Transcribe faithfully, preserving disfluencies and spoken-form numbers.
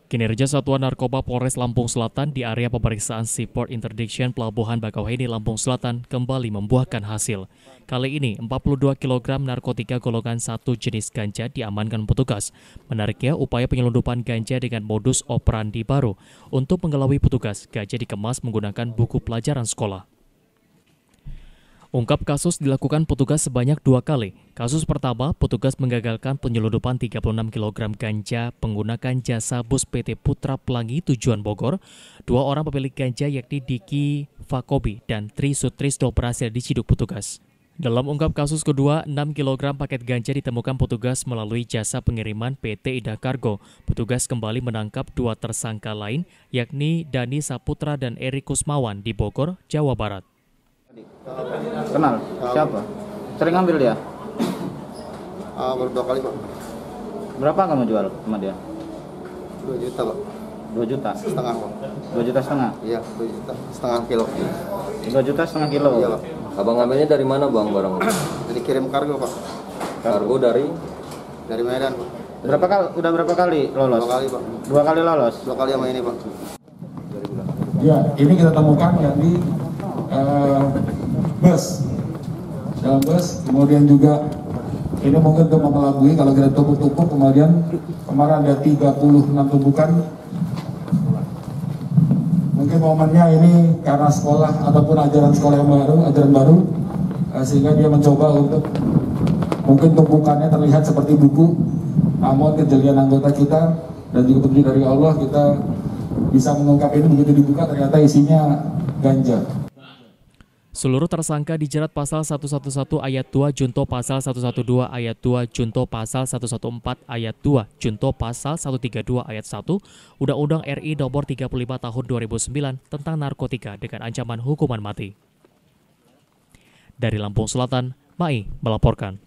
Kinerja Satuan Narkoba Polres Lampung Selatan di area pemeriksaan Seaport Interdiction Pelabuhan Bakauheni, Lampung Selatan kembali membuahkan hasil. Kali ini empat puluh dua kilogram narkotika golongan satu jenis ganja diamankan petugas. Menariknya, upaya penyelundupan ganja dengan modus operandi baru. Untuk mengelabui petugas, ganja dikemas menggunakan buku pelajaran sekolah. Ungkap kasus dilakukan petugas sebanyak dua kali. Kasus pertama, petugas menggagalkan penyelundupan tiga puluh enam kilogram ganja menggunakan jasa bus P T Putra Pelangi tujuan Bogor. Dua orang pemilik ganja yakni Diki Fakobi dan Tri Sutrisno berhasil diciduk petugas. Dalam ungkap kasus kedua, enam kilogram paket ganja ditemukan petugas melalui jasa pengiriman P T Ida Kargo. Petugas kembali menangkap dua tersangka lain, yakni Dani Saputra dan Eri Kusmawan di Bogor, Jawa Barat. Kenal? Siapa? Sering ngambil dia? Uh, baru dua kali, Pak. Berapa kamu jual sama dia? Dua juta, Pak. Dua juta? Setengah, Pak. Dua juta setengah? Iya, dua juta setengah kilo. Dua juta setengah kilo? Iya, Pak. Abang ngambilnya dari mana, Bang, barang? Jadi kirim kargo, Pak. Kargo dari? Dari Medan, Pak. Berapa kali? Udah berapa kali lolos? Dua kali, Pak. Dua kali lolos? Dua kali sama ini, Pak. Ya, ini kita temukan yakni uh, bus, dalam bus, kemudian juga ini mungkin untuk mengelabui kalau kita tumpuk-tumpuk, kemudian kemarin ada tiga puluh enam tumpukan. Mungkin momennya ini karena sekolah ataupun ajaran sekolah yang baru, ajaran baru, uh, sehingga dia mencoba untuk mungkin tumpukannya terlihat seperti buku, namun kejelian anggota kita dan juga petunjuk dari Allah kita bisa mengungkap ini. Begitu dibuka ternyata isinya ganja. Seluruh tersangka dijerat pasal seratus sebelas ayat dua junto pasal seratus dua belas ayat dua junto pasal seratus empat belas ayat dua junto pasal seratus tiga puluh dua ayat satu Undang-Undang R I nomor tiga puluh lima tahun dua ribu sembilan tentang narkotika dengan ancaman hukuman mati. Dari Lampung Selatan, Mai melaporkan.